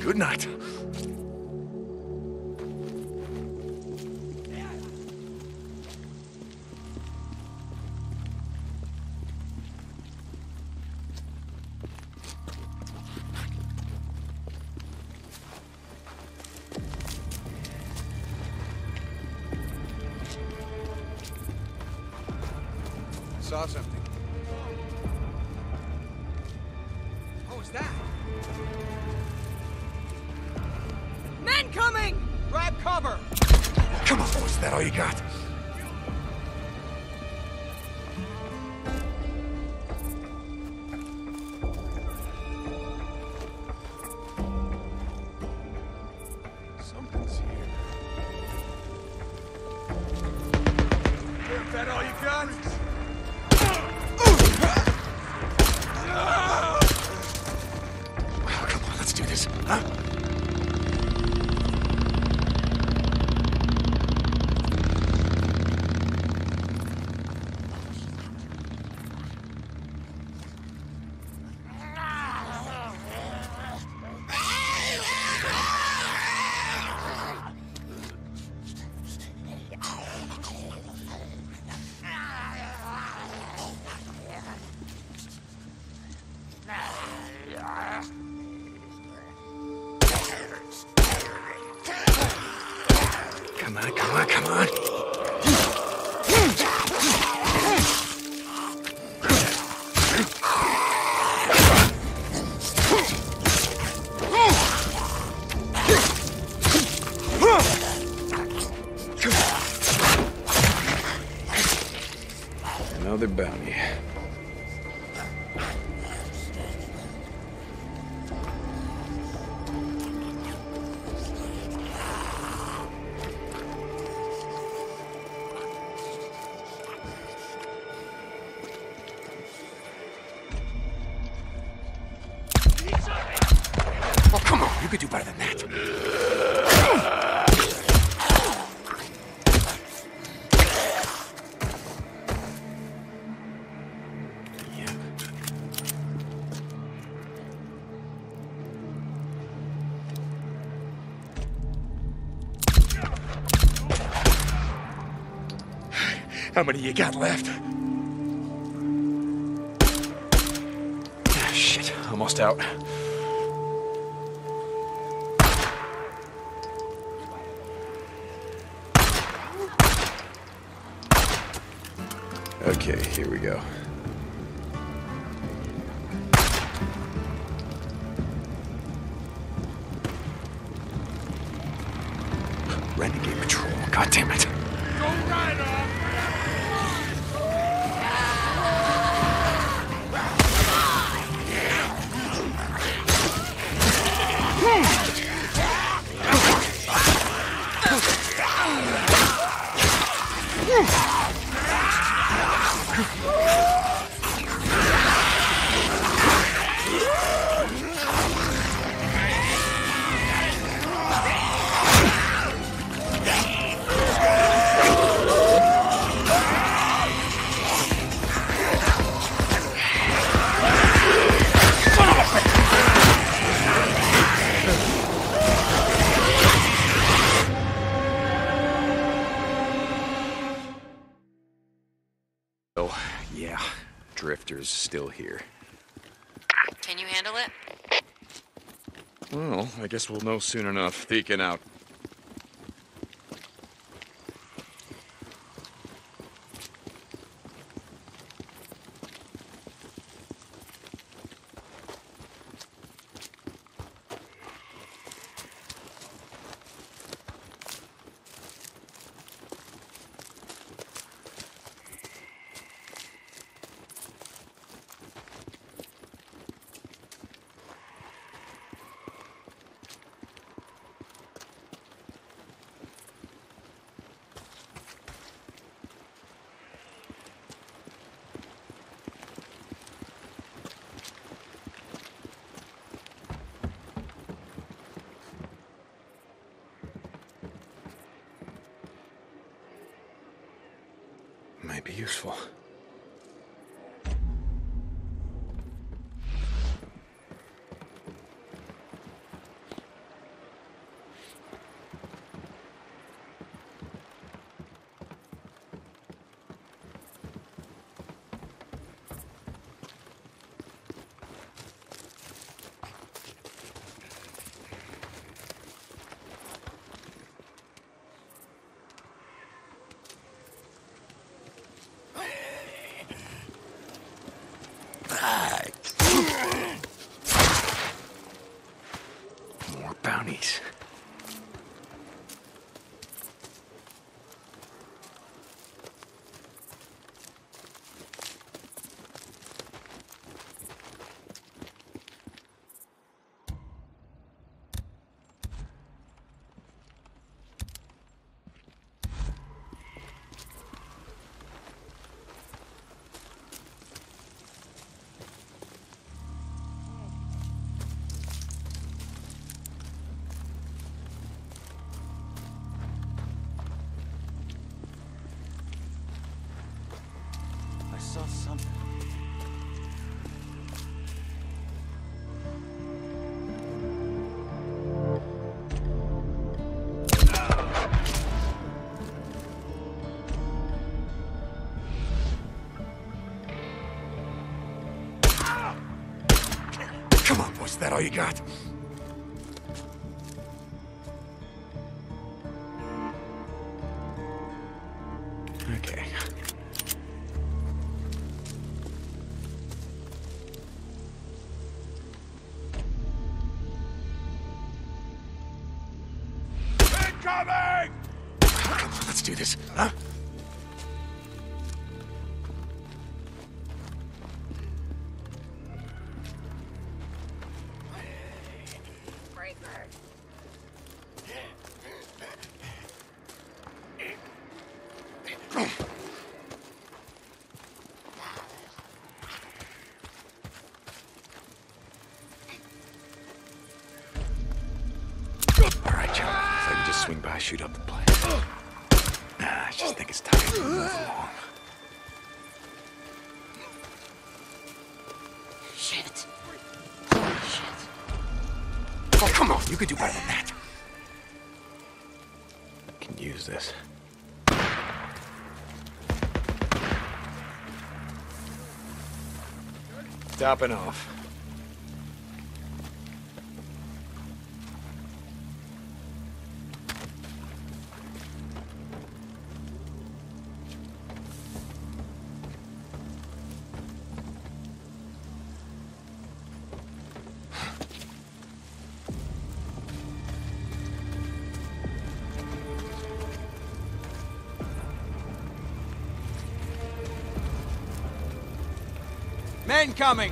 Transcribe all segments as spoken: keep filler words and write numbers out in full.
Good night. Saw something. What was that? Men coming! Grab cover! Come on, boys, is that all you got? Something's here. Is that all you got? Well, come on, let's do this, huh? Come on, come on, come on. Another bounty. Oh, come on, you could do better than that. Yeah. How many you got left? Ah, shit, almost out. Okay, here we go. Renegade Patrol, god damn it. Go right off! Oh, yeah. Drifter's still here. Can you handle it? Well, I guess we'll know soon enough. Theeking out. Might be useful. little something. Come on, boys, is that all you got? Okay. Incoming! Come on, let's do this, huh? All right, John. If I can just swing by, shoot up the place. Nah, I just think it's time to move along. Shit. Holy shit. Oh, come on, you could do better than that. I can use this. Stopping off. Men coming!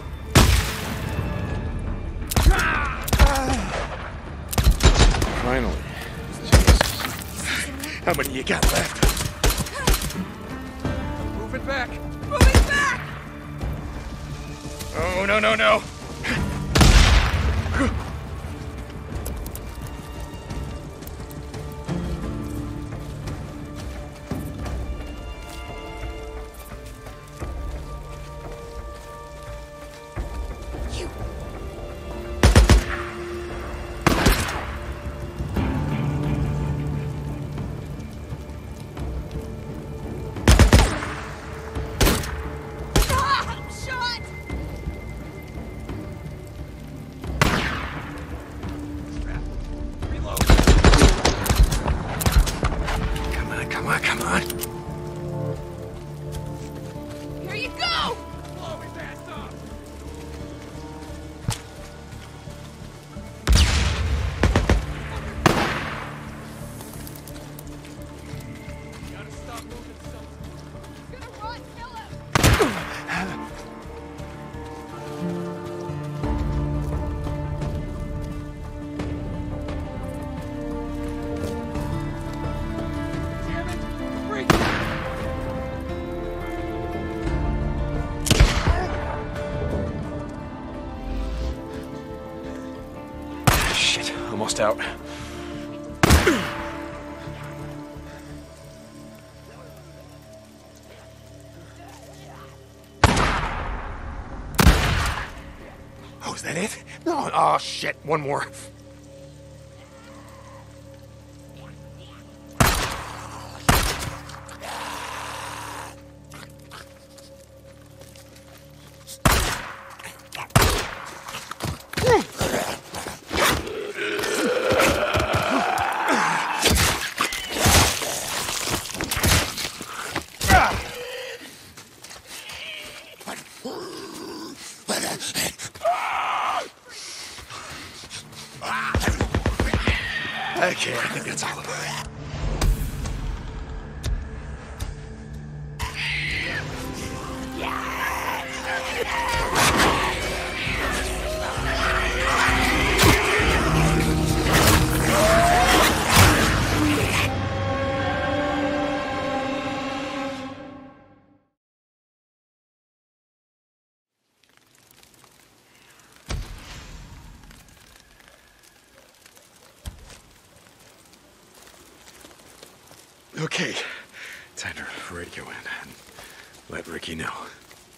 Finally. How many you got left? Move it back! Moving back! Oh, no, no, no. Ah, I'm shot! Reload! Come on, come on, come on. Here you go! Blow his ass up! Gotta stop moving something. He's gonna run, kill him! Damn it! Freak! Shit, almost out. Oh, is that it? No, oh shit, one more. Okay, I think that's all of it. Okay, time to radio in and let Ricky know.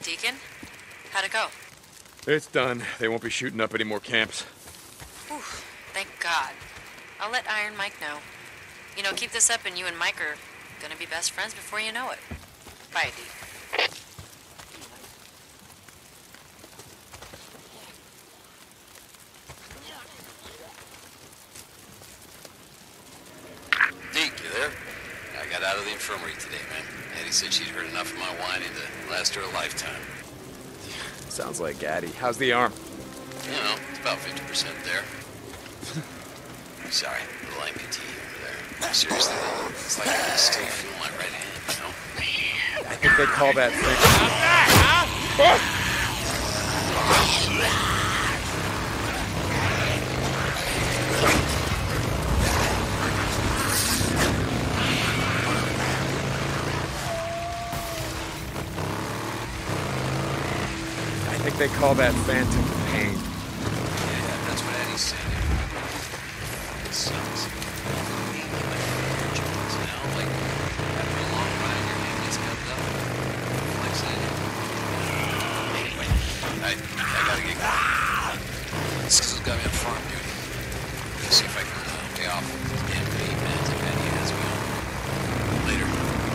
Deacon, how'd it go? It's done. They won't be shooting up any more camps. Whew, thank God. I'll let Iron Mike know. You know, keep this up and you and Mike are gonna be best friends before you know it. Bye, Deke. Deke, you there? I got out of the infirmary today, man. Eddie said she'd heard enough of my whining to last her a lifetime. Sounds like Gaddy. How's the arm? You know, it's about fifty percent there. Sorry, a little amputee over there. Seriously, though, it's like I can still feel my right hand, you know? I think they call that thing... I think they call that phantom pain. Yeah, that's what Eddie said. It sucks. You know, like, after a long ride, your hand gets held up. Like saying, anyway, I, I gotta get going. Sizzle's got me on farm duty. Let's see if I can uh, pay off damn pay meds if Eddie has me on. Later.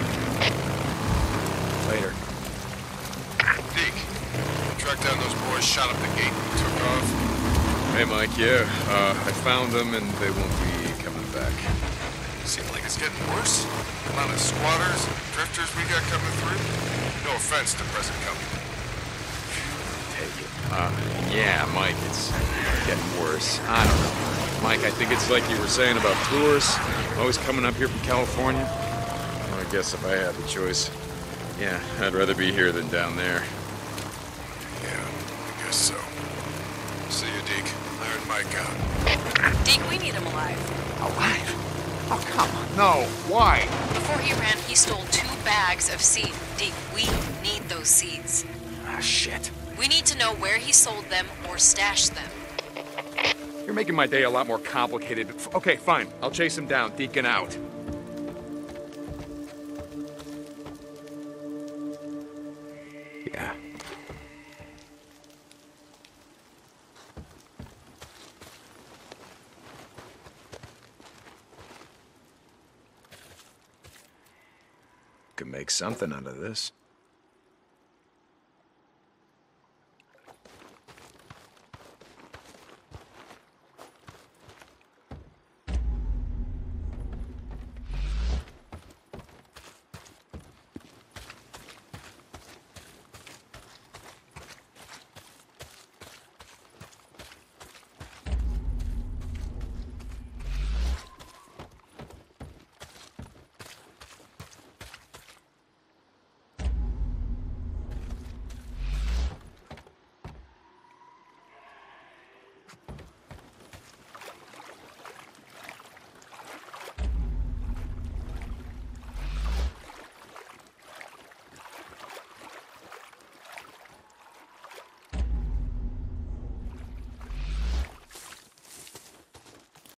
Later. Deke, track down those boys, shot up the gate, and took off. Hey, Mike, yeah. Uh, I found them, and they won't be coming back. Seems like it's getting worse. The amount of squatters and drifters we got coming through. No offense to present company. Take it. Uh, yeah, Mike, it's getting worse. I don't know. Mike, I think it's like you were saying about tourists always coming up here from California. Well, I guess if I had the choice, yeah, I'd rather be here than down there. Yeah, I guess so. See you, Deke. Iron Mike out. Deke, we need him alive. Alive? Oh, come on. No. Why? Before he ran, he stole two bags of seed. Deke, we need those seeds. Ah, shit. We need to know where he sold them or stashed them. You're making my day a lot more complicated. F- Okay, fine. I'll chase him down. Deacon out. Yeah. Could make something out of this.